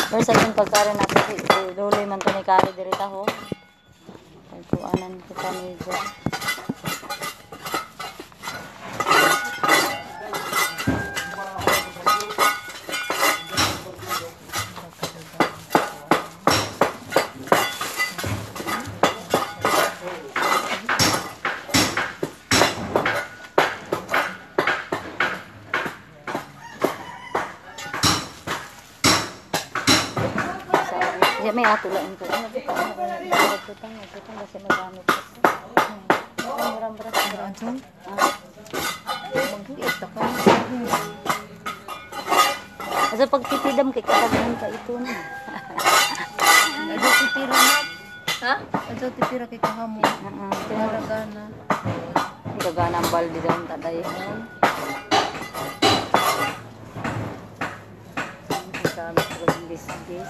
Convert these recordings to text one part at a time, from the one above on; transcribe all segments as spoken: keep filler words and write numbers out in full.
Or sa itong pagkarin natin, duli man ito ni Kari dirita ho. Pagkuanan ko kami dyan. Ya may ato lang ko. Ano ba? Ano tutang, tutang kasi magamit ko. Maram-maram sa rancho. Ah. Magbuot ka. Asa pagtitidam kay kataghan ka ito na. Adto titira na. Ha? Adto titira kay kahamo. Heeh. Tinaragana. Gagana ang balde daw ta dayon. Sa this this.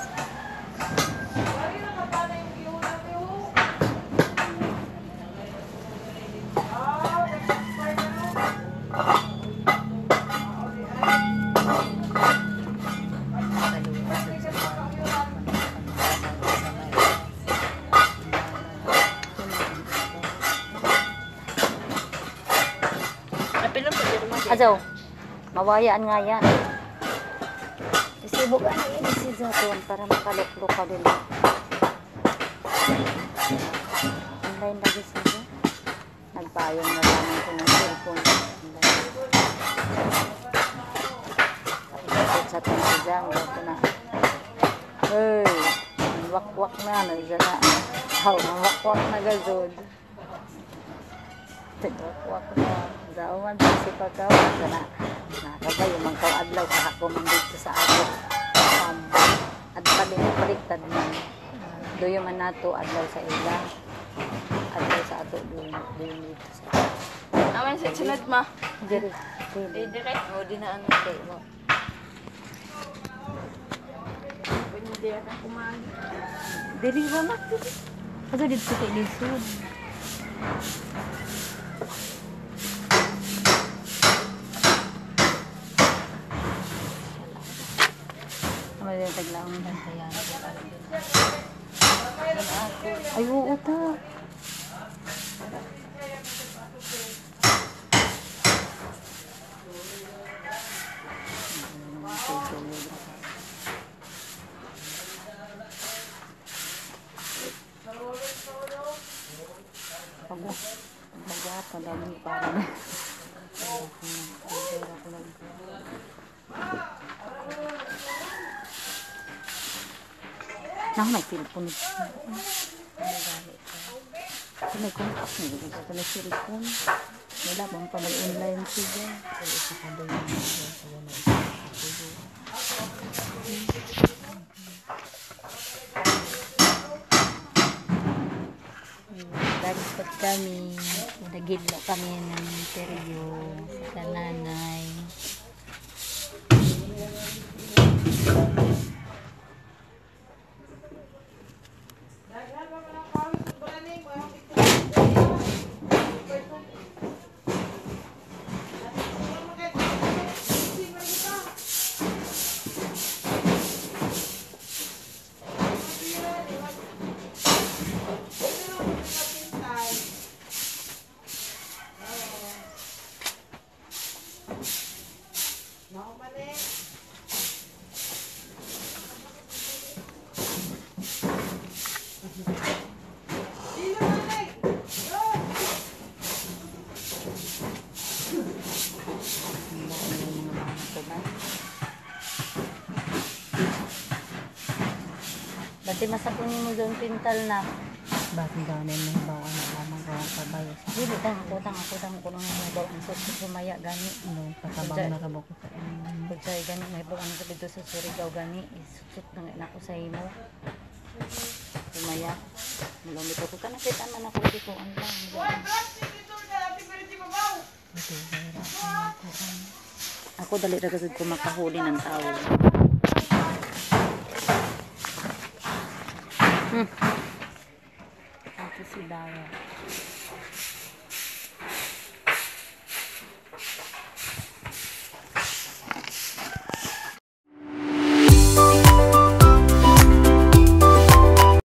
Ajaw, mawayaan nga yan. Isibog ano yun si Zaton para makalok-lok ka din. Online lagi siya. Nagpayong na lang ko ng cellphone. Tapos sa tayo siya, wala na. Hey, wak-wak na, nandiyan na. How, wak-wak na gazod. Wak-wak na. Dawan si pagkaw na nakabay yung kaw adlaw sa ako man dito sa ako um, at pali mo baliktad man doyo man nato adlaw sa ila adlaw sa ato doon doon dito sa aman sa sunod ma dire dire dire o dinaan kay mo pwede ka kumain diri ba mak ato dito kay lisod. May taglaong na kaya. Ay, oo ta. Pagwa. Pagwa pa dami para na. Nah, may cellphone. Ito may contact niya. Ito may cellphone. Wala bang pa mag-online siya. Isa ka doon. Dapat kami. Nagidlo kami ng interview sa nanay. Bati masapon mo doon pintal na. bakit daw na may bawa na lamang ko ang kabayo Hindi, tang ako, tang ako, tang ako nang may bawa. Ang susi sumaya gani. no kakabaw na kabako sa Pag sa'yo gani, may bawa na dito sa Surigao gani. Isusut na nga ako sa imo. Sumaya. Malumit ako ka nakita man ako dito. Ang lang. Ako dali na kasi kumakahuli ng tao. Hmm. Ito si Dara.